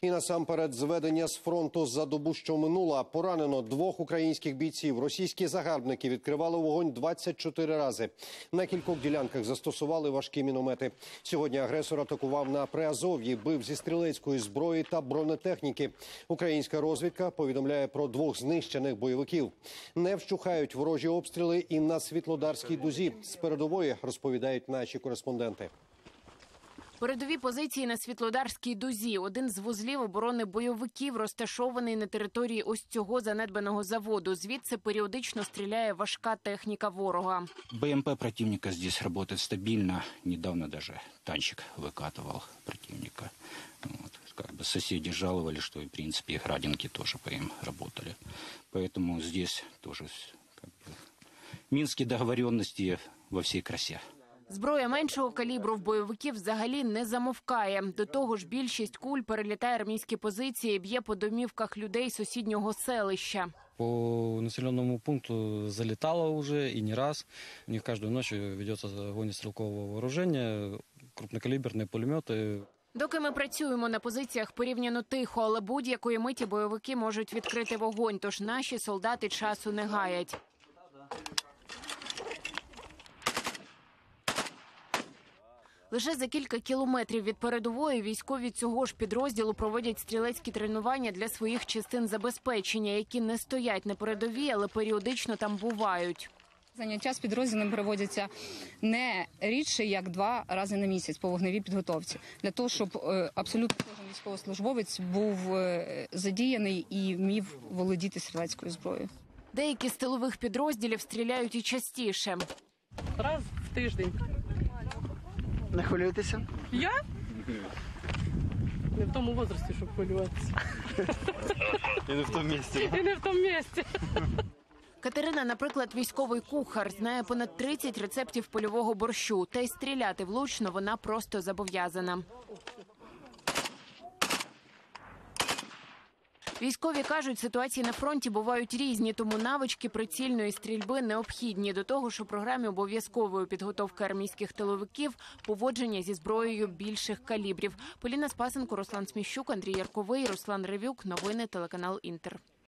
І насамперед зведення з фронту за добу, що минула. Поранено 2 українських бійців. Російські загарбники відкривали вогонь 24 рази. На кількох ділянках застосували важкі міномети. Сьогодні агресор атакував на Приазов'ї, бив зі стрілецької зброї та бронетехніки. Українська розвідка повідомляє про 2 знищених бойовиків. Не вщухають ворожі обстріли і на Світлодарській дузі. З передової розповідають наші кореспонденти. Передові позиції на Світлодарській дузі. Один з вузлів оборони бойовиків розташований на території ось цього занедбаного заводу. Звідси періодично стріляє важка техніка ворога. БМП противника здесь работает стабильно. Недавно даже танчик выкатывал противника. Соседи жаловали, что, в принципе, и градинки тоже по им работали. Поэтому здесь тоже минские договоренности во всей красе. Зброя меншого калібру в бойовиків взагалі не замовкає. До того ж, більшість куль перелітає армійські позиції і б'є по домівках людей сусіднього селища. По населенному пункту залетало уже и не раз. У них каждую ночь ведется огонь стрелкового вооружения, крупнокалиберные пулеметы. Доки ми працюємо на позиціях порівняно тихо, але будь-якої миті бойовики можуть відкрити вогонь, тож наші солдати часу не гаять. Лише за кілька кілометрів від передової військові цього ж підрозділу проводять стрілецькі тренування для своїх частин забезпечення, які не стоять на передовій, але періодично там бувають. Заняття з підрозділом проводяться не рідше, як 2 рази на місяць по вогневій підготовці. Для того, щоб абсолютно кожен військовослужбовець був задіяний і вмів володіти стрілецькою зброєю. Деякі з тилових підрозділів стріляють і частіше. Раз в тиждень. Не хвилюєтеся? Я? Не в тому возрасті, щоб хвилюватися. І не в тому місці. І не в тому місці. Катерина, наприклад, військовий кухар, знає понад 30 рецептів польового борщу. Та й стріляти влучно вона просто зобов'язана. Військові кажуть, ситуації на фронті бувають різні, тому навички прицільної стрільби необхідні. До того ж, у програмі обов'язкової підготовки армійських тиловиків поводження зі зброєю більших калібрів. Поліна Спасенко, Руслан Сміщук, Андрій Ярковий, Руслан Ревюк. Новини телеканал Інтер.